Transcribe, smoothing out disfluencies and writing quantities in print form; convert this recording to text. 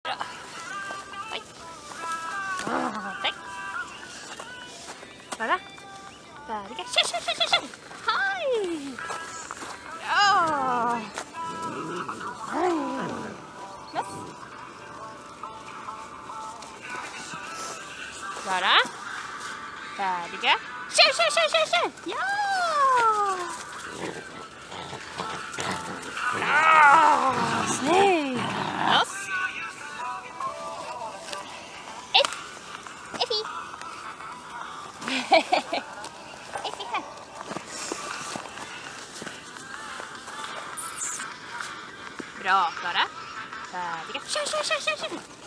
Bra. Oi. Takk. Klara. Ferdig. Kjør. Hei. Ja. Hei. Yes. Klara. Ferdig. Kjør. Ja. Snygg. Yes. Effie her. Bra, Klara. Ferdig. Kjør.